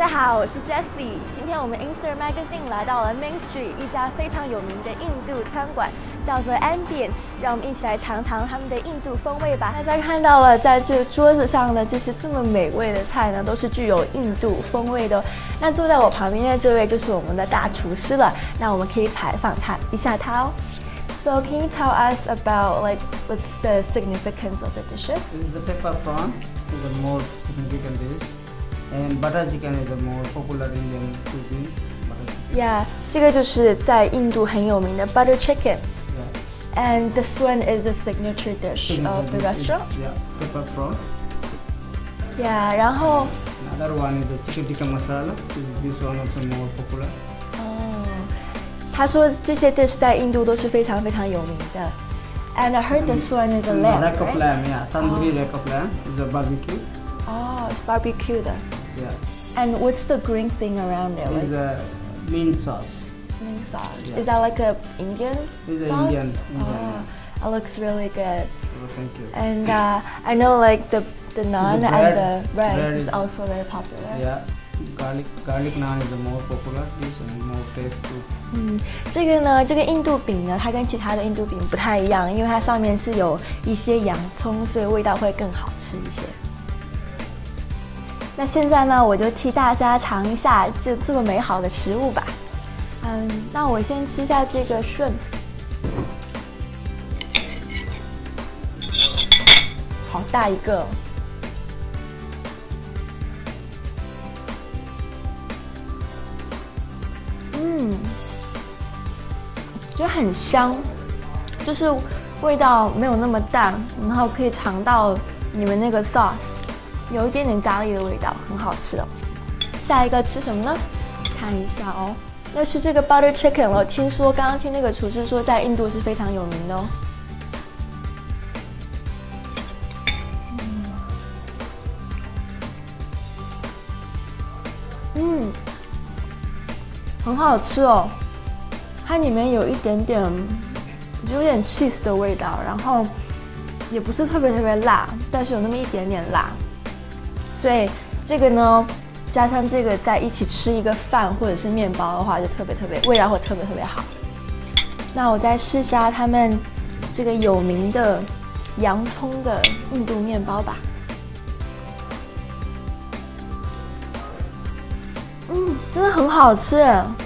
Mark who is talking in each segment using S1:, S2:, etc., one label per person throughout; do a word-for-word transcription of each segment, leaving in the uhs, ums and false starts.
S1: 家好，我是 Jessie。今天我们 Insta Magazine 来到了 Main Street 一家非常有名的印度餐馆，叫做 Ambient。让我们一起来尝尝他们的印度风味吧。大家看到了，在这桌子上的这些这么美味的菜呢，都是具有印度风味的。那坐在我旁边的这位就是我们的大厨师了。那我们可以采访他一下他哦。So can you tell us about like what's the significance of the dishes?
S2: This is the pepper prawn. Is a more significant dish. And butter chicken is a more popular Indian cuisine. Butter chicken.
S1: Yeah, 这个就是在印度很有名的 butter chicken.
S2: Yeah.
S1: And this one is the signature dish
S2: Signature
S1: of the
S2: dish
S1: restaurant.
S2: Is, yeah, pepper prawn.
S1: Yeah, 然后
S2: Another one is the chicken tikka masala. This one also more popular.
S1: 哦，他说这些 dish 在印度都是非常非常有名的。And I heard this one is a lamb,
S2: Rack of
S1: right?
S2: lamb, yeah. Tandoori rack of lamb is a barbecue.
S1: Oh, it's barbecued.
S2: Yeah.
S1: And what's the green thing around it?
S2: This is
S1: Like
S2: a mint sauce.
S1: mint sauce.
S2: Yeah.
S1: Is that like a Indian
S2: This is
S1: sauce?
S2: Indian. Indian.
S1: Oh, it looks really good.
S2: Oh, thank you.
S1: And uh, I know like the the naan
S2: The
S1: and
S2: bread-
S1: the rice
S2: bread
S1: is
S2: is-
S1: also very popular.
S2: Yeah. Garlic garlic naan is the more popular dish and more taste too.
S1: 嗯，这个呢，这个印度饼呢，它跟其他的印度饼不太一样，因为它上面是有一些洋葱，所以味道会更好吃一些。那现在呢，我就替大家尝一下这这么美好的食物吧。嗯，那我先吃下这个顺，好大一个哦。嗯，觉得很香，就是味道没有那么淡，然后可以尝到你们那个 sauce， 有一点点咖喱的味道，很好吃哦。下一个吃什么呢？看一下哦，要吃这个 butter chicken 了。听说刚刚听那个厨师说，在印度是非常有名的哦。嗯。嗯很好吃哦，它里面有一点点，有点 cheese 的味道，然后也不是特别特别辣，但是有那么一点点辣，所以这个呢，加上这个在一起吃一个饭或者是面包的话，就特别特别味道会特别特别好。那我再试下他们这个有名的洋葱的印度面包吧。嗯，真的很好吃，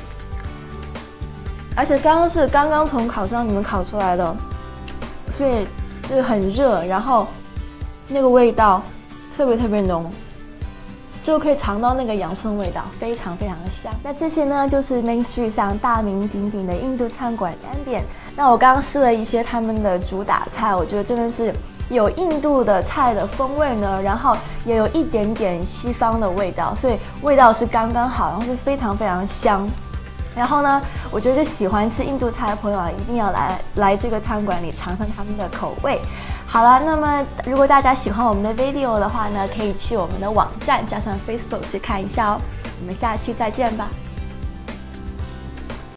S1: 而且刚刚是刚刚从烤箱里面烤出来的，所以就是很热，然后那个味道特别特别浓，就可以尝到那个洋葱味道，非常非常的香。那这些呢，就是 Main Street 上大名鼎鼎的印度餐馆 Ambient。那我刚刚试了一些他们的主打菜，我觉得真的是有印度的菜的风味呢，然后也有一点点西方的味道，所以味道是刚刚好，然后是非常非常香。然后呢，我觉得喜欢吃印度菜的朋友啊，一定要来来这个餐馆里尝尝他们的口味。好了，那么如果大家喜欢我们的 video 的话呢，可以去我们的网站加上 Facebook 去看一下哦。我们下期再见吧。